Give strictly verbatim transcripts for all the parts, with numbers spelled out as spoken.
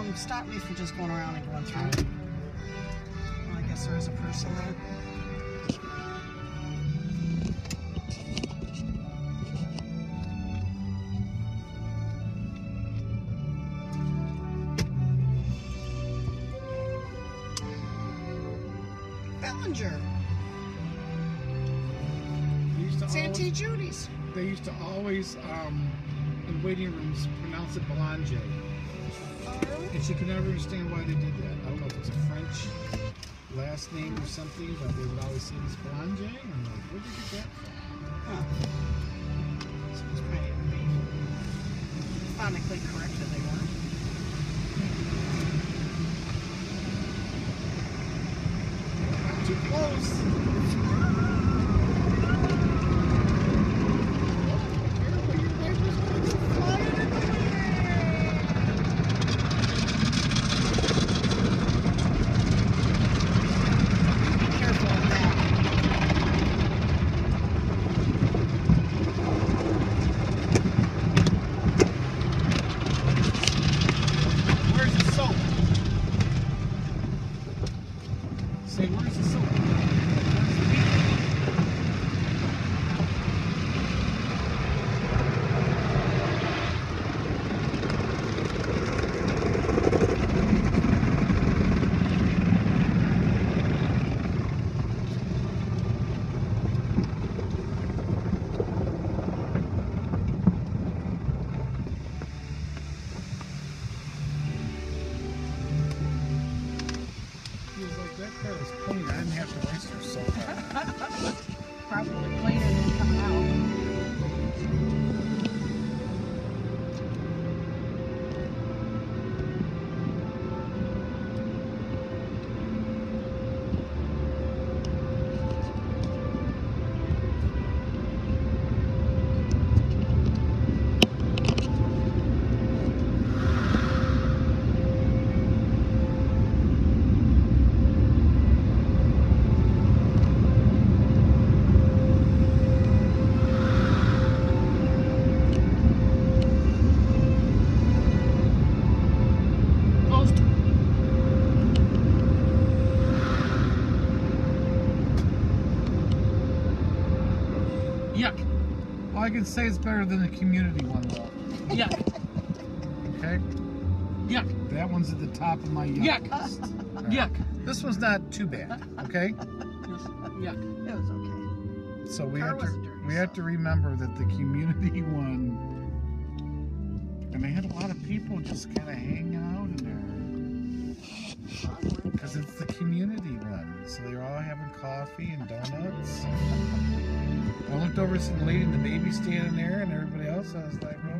um, stop me from just going around and going through. Well, I guess there is a person there. Bellinger. It's Auntie Judy's. They used to always, um, in waiting rooms, pronounce it Belanger. Oh. And she could never understand why they did that. I don't know if it's a French last name or something, but they would always say this Belanger. And I'm like, where did you get that from? Huh. So it's kind of be phonetically correct that they weren't. Not too close. Say, where's the soap? That car was clean. I didn't have to waste her so hard. Probably cleaner than coming out. Yuck. Well, I can say it's better than the community one, though. Yuck. Okay? Yuck. That one's at the top of my yuck. Yuck. list. Right. Yuck. This one's not too bad, okay? Yuck. It was okay. So we Car have to wasn't dirty, we have so. to remember that the community one, and they had a lot of people just kind of hanging out in there because it's the community one. So they were all having coffee and donuts. I looked over to the lady and the baby standing there, and everybody else. I was like, okay.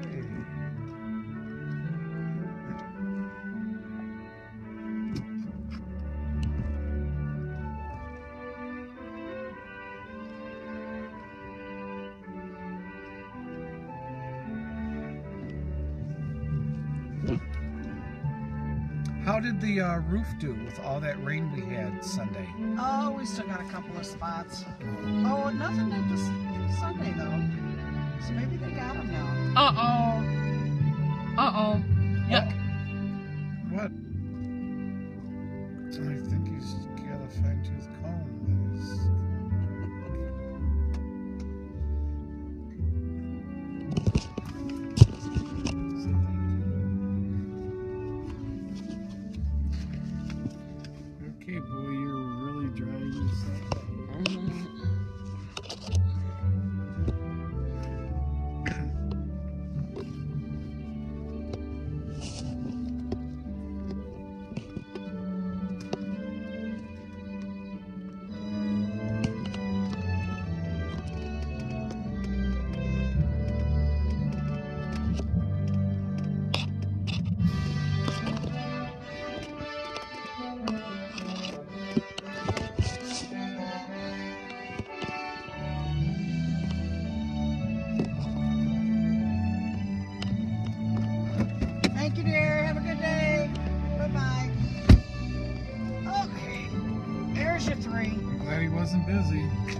How did the uh, roof do with all that rain we had Sunday? Oh, we still got a couple of spots. Oh, nothing did this Sunday, though. So maybe they got them now. Uh-oh. Uh-oh. Yuck. What? I think he's got a fine-tooth comb. He's... Okay, boy, you're really drying yourself out. Thank you, dear. Have a good day. Bye-bye. Okay. There's your three. Glad he wasn't busy.